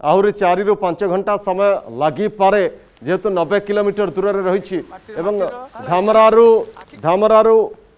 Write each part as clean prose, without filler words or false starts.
आहरी 4 ରୁ 5 घंटा समय लगी पारे जेहेतु 90 किलोमीटर दूर रही धामरारू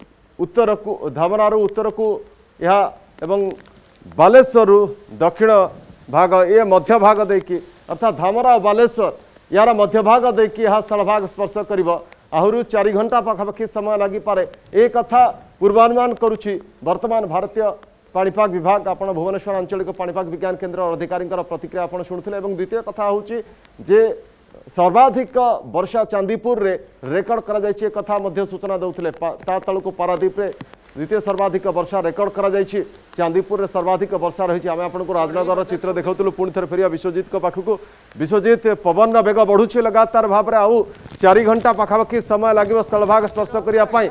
उत्तर को यह बालेश्वर दक्षिण भाग ये मध्य भाग देकी अर्थात धामरा और बालेश्वर यार मध्य भाग देकी यह स्थल भाग स्पर्श कर आहरी 4 घंटा पाखापाखि समय लगी पारे ए कथा पूर्वानुमान करुच्ची वर्तमान भारतीय पाणीपाग विभाग आपण भुवनेश्वर आंचलिक पाणीपाग विज्ञान केन्द्र अधिकारी प्रतिक्रिया आपण शुणुले द्वितीय कथा हूँ जे सर्वाधिक वर्षा चांदीपुर रे रेकर्ड करा जायछि कथा मध्य सूचना दौथिले ता तळको पारादीप रे द्वितीय सर्वाधिक वर्षा रेकर्ड करा जायछि चांदीपुर रे सर्वाधिक वर्षा रही आम आपको राजनगर चित्र देखाऊलु पुणी थे फेरिया विश्वजीत को पाखक विश्वजीत पवन बेग बढ़ुची लगातार भाव में आउ 4 घंटा पाखापाखि समय लगे स्थलभाग स्पर्श करने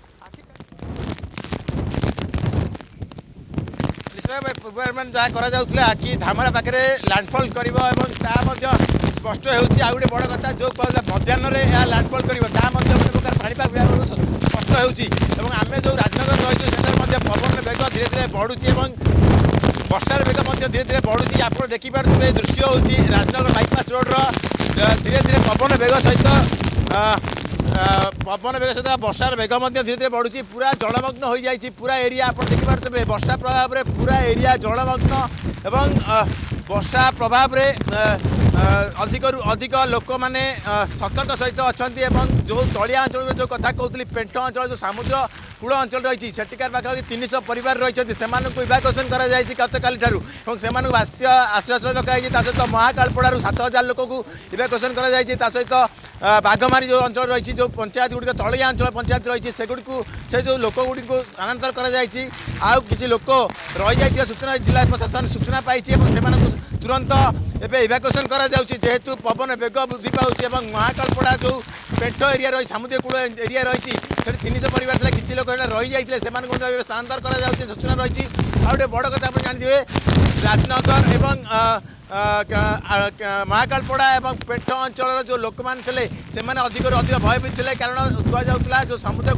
पूर्वानुमान जहाँ करा कि धामरा पाखे लैंडफॉल कर स्पष्ट होटे बड़ कथा जो कहला मध्याह्न लैंडफॉल कर प्रकार पाणीपाग विभाग स्पष्ट होमें जो राजनगर रही पवन बेग धीरे धीरे बढ़ुची वर्षार बेग धीरे धीरे बढ़ुची आप देखिपे दृश्य हूँ राजनगर बाईपास रोड्र धीरे धीरे पवन बेग सहित वर्षार बेग धीरे धीरे बढ़ुची पूरा जलमग्न हो जाए पूरा एरिया आप देखिपे वर्षा प्रभाव में पूरा एरिया जलमग्न एवं वर्षा प्रभाव में अधिक अधिक लोक मैंने सतर्क सहित अच्छा जो तलिया अंचल जो कथा कहती पेंट अंचल जो समुद्र कूल अंचल रही सेठिकार पाखापाखि 300 परिवार रही इवाकुएसन गतकाली बात्य आश्रय रखाई सहित महाकालपड़ारू 7000 लोक को इवाकुएसन सहित बाघमारी जो अंचल रही जो पंचायत गुड़िक तलिया अंचल पंचायत रही से जो लोक गुड़ी को स्थानांतर कर लोक रही सूचना जिला प्रशासन सूचना पाई तुरंत एवं इवाकुएसन जेहेतु पवन बेग वृद्धि पाँच महाकालपड़ा जो पेंट एरिया रही समुद्र कूल एरिया रही 300 परिवार थे किसी लोक रही जाते स्थानांतर कर सूचना रही आउे बड़ कथा आप जानते राजनगर एवं महाकालपड़ा एवं पेंट अंचल जो लोक मैंने से अधिक अधिक भयभीत थे कारण कहुला जो समुद्र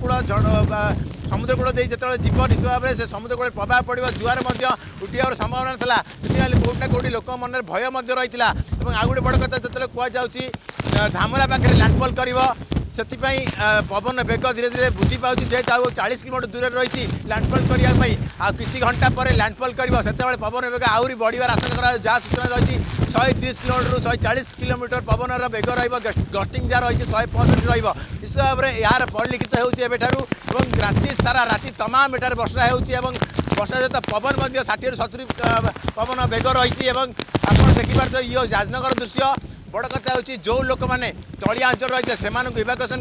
कूल जो जीव निश्चित भाव में से समुद्र कूल प्रभाव पड़ो जुआर उठार संभावना था कौटा कौटी लोक मन भय रही आउ गोटे बड़ कथा जो कहुच्छी धामरा पाखे लैंडफॉल कर पवन बेग धीरे धीरे वृद्धि पाँच जेहेतु 40 किलोमीटर दूर रही लैंडफॉल करने किसी घंटा पर लैंडफॉल कर पवन बेग आहरी बढ़िया आशंका जहाँ सूचना रही 130 किलोमीटर 140 किलोमीटर पवन बेग रस्टिंग जहाँ रही 165 निश्चित भाव में यार परिलिखित होठार राति सारा राति तमाम एठार वर्षा वर्षा सहित पवन 60 ରୁ 70 पवन बेग रही आप देखिपार ये राजनगर दृश्य बड़ कथा हूँ जो लोक मैंने तलिया अंचल रही से इवाकुएसन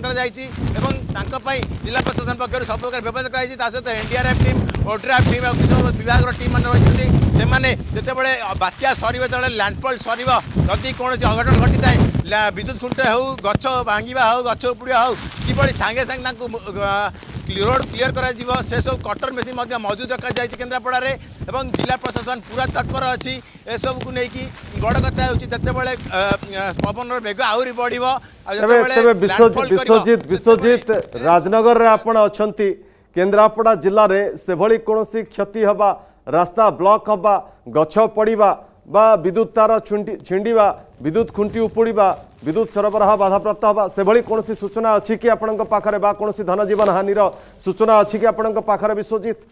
कर जिला प्रशासन पक्ष सब प्रकार व्यवस्था कराई सहित एनडीआरएफ टीम ओड्राफ टीम और विभाग टीम मैंने जितेबाला बात्या सर जो लैंडफॉल सर जदि कौन अघटन घटी थाए विद्युत खुंट हो गछ भांगा हो गछ उपुड़ा हो कि सांगे सांगे रोड क्लीयर कर से सब कटर मेसीन मौजूद रखा जाए केन्द्रापड़ा एवं जिला प्रशासन पूरा तत्पर अच्छी एसबू को लेकिन बड़ कथा होते पवन बेग आहरी बढ़ विश्वजीत राजनगर रे आपण अछंती केन्द्रापड़ा जिले में से भली कौन क्षति हवा रास्ता ब्लॉक हवा गछ पड़ा बा विद्युत तार छिंडा विद्युत खुंटी उपुड़ा विद्युत सरबराह बाधाप्राप्त हवा से भली कौन सूचना अच्छी कि आपण पाखरे बा कौन धन जीवन हानि सूचना अच्छी कि आपण पाखरे विश्वजीत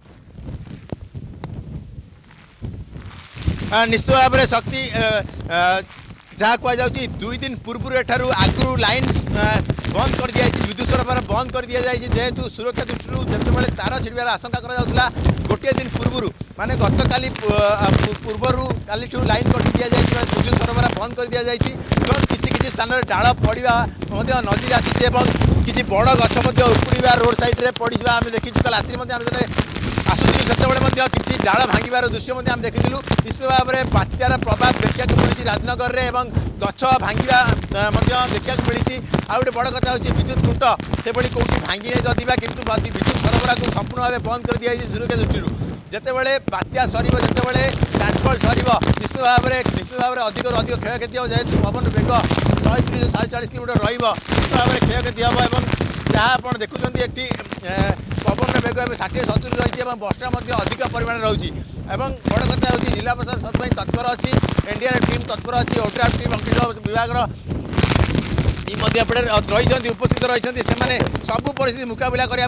निश्चित भाव में शक्ति जहाँ कहुच्छी 2 दिन पूर्व एठारू आगु लाइन बंद कर दिया विद्युत सरबराह बंद कर दि जाए जेहेतु सुरक्षा दृष्टि जितेबाला तार छिड़बार आशंका करा गोटे दिन पूर्व माने गतकाली पूर्वर काली लाइन कटि दि जाए विद्युत सरबराह बंद कर दि जाए किसी स्थान में डाल पड़ा नजर आसी किसी बड़ गछ उपुड़ा रोड साइड में पड़ आम देखीचु रात्रि आसूबे किसी डाल भांगार दृश्य आम देखीलु निश्चित भाव में बात्यार प्रभाव देखा मिली राजनगर में गछ भांगा देखा मिली आउ गोटे बड़ कथा हूँ विद्युत खुंट से कौटी भांगी नहीं जदिवा किंतु विद्युत सरबराह को संपूर्ण भाव बंद कर दिया सुरक्षा दृष्टि जितेबाला बात्या सर जितेबाला लैंडफॉल सर निश्चित भाव में अधिक अधिक क्षयक्षति हो जेहेतु पवन बेग 130 ରୁ 140 किलोमीटर निश्चित भाव में क्षयक्षति हम जहाँ आप देखुं ये पवन बेग 60 70 रही वर्षा अधिक परिमाण रही एवं बड़ कथा हूँ जिला प्रशासन तत्पर अच्छी एनडीआरएफ टीम तत्पर अच्छी ओड्राफ टीम अग्निशम विभाग रही उपस्थित रही सब परिस्थिति मुकाबला करने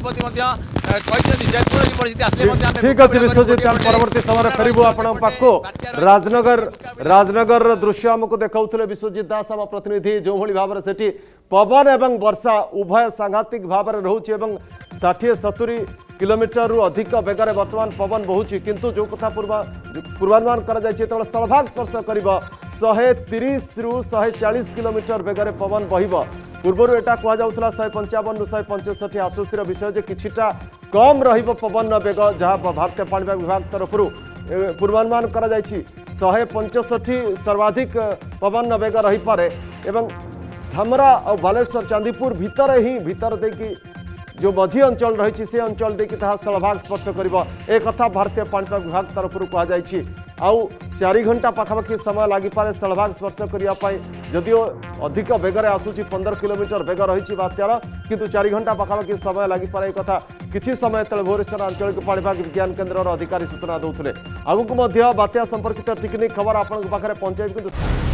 परिस्थिति ठीक अच्छे विश्वजित परवर्ती समय फेरबू आपण पाखो राजनगर दृश्य आमको देखा विश्वजित दास आम प्रतिनिधि जो भाव में सेठी पवन एवं वर्षा उभय सांघातिक भाव में रोचे 60-70 किलोमीटर रु अधिक बेगर बर्तमान पवन बहुची किंतु जो कथा पूर्वानुमान कर स्थलभाग स्पर्श कर 130 रु 140 किलोमीटर बेगर पवन बहिब पूर्वर एटा कहला 155 रु 165 आश्वस्तिर विषय जे किछिटा कम रहिब पवन बेग जहाँ भारतीय पाणीपाग विभाग तरफ पूर्वानुमान कर 165 सर्वाधिक पवन बेग रही पारे एवं धामरा और बालेश्वर चांदीपुर भीतर देखी जो मझी अंचल रही से अंचल देखिए स्थलभाग स्पर्श कर एक कथा भारतीय पाणीपाग विभाग तरफ कहुई आउ 4 घंटा पाखापाखि समय लगिपे स्थलभाग स्पर्श करने जदिओ अधिक बेगर आसूची 15 किलोमीटर बेग रही बात्यार किंतु 4 घंटा पाखापाखि समय लगिपे एक कथा किसी समय तेज भुवनेश्वर आंचलिक पाणीपाग विज्ञान केन्द्र अधिकारी सूचना दौते आगक बात्या संपर्कित टिकनिक खबर आपण पाखे पहुंचाई।